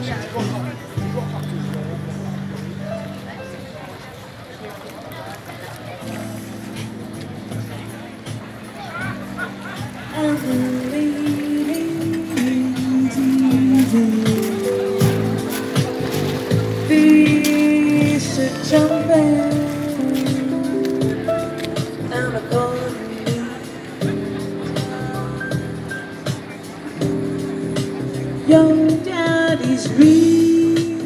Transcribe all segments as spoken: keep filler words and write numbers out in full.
Your daddy's rich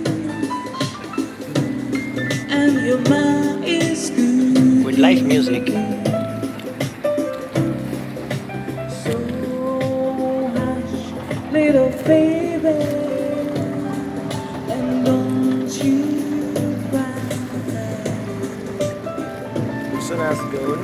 and your mom is good. With live music. So hush, little baby, and don't you cry. So that's good.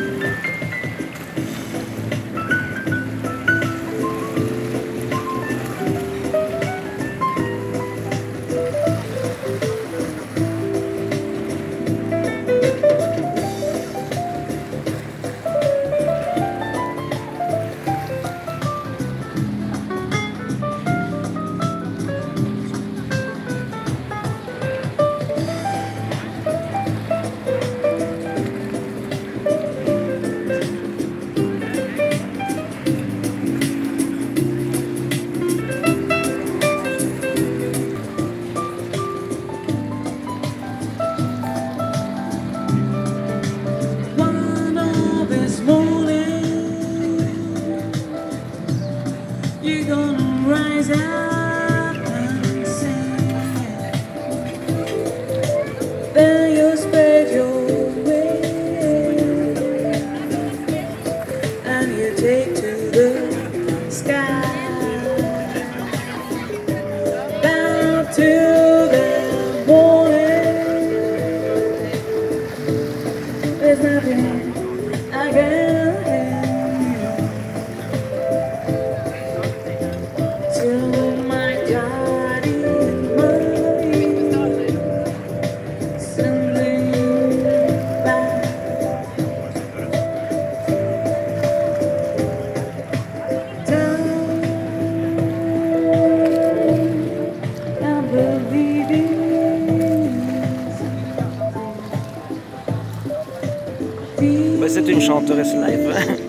You're gonna rise up and sing. Then you'll spread your wings and you take to the sky, down to the morning. There's nothing I can. Bah, c'est une chanteuse live.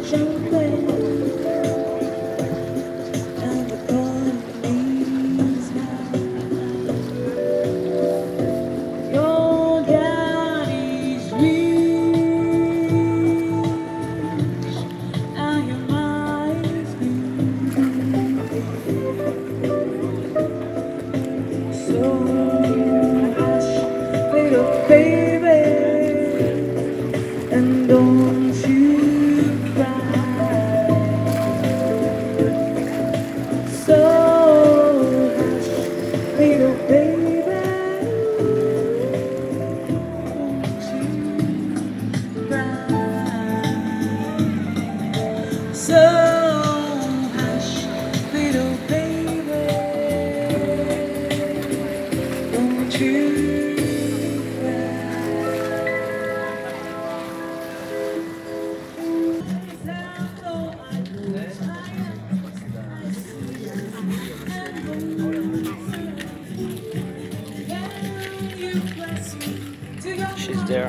She's there.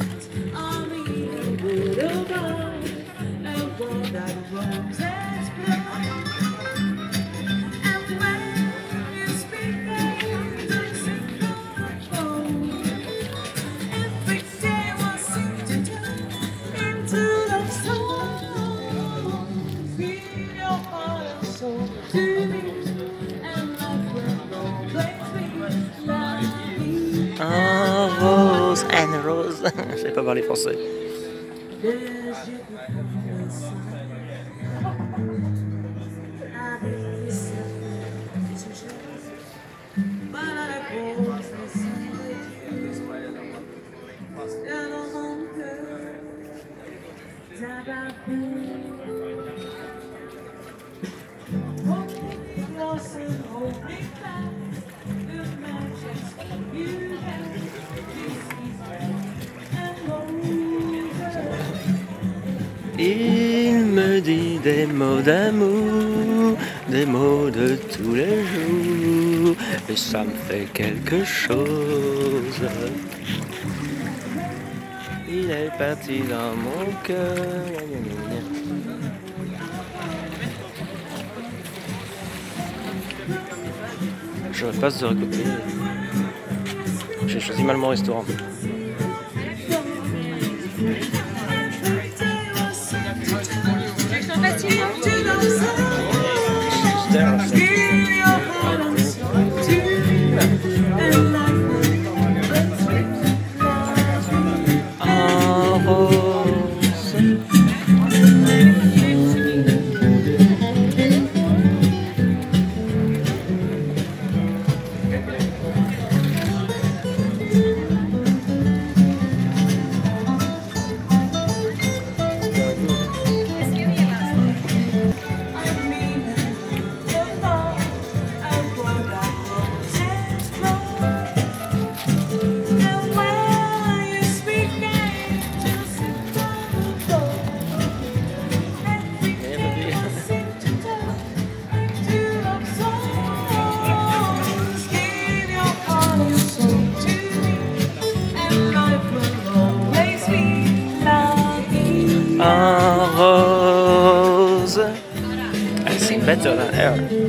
Ah, Rose and Rose. Je sais pas parler français. Il me dit des mots d'amour, des mots de tous les jours. tout et ça me fait quelque chose. Il est parti dans mon cœur. Je passe de recopier. J'ai choisi mal mon restaurant. En rose. I sing better than her.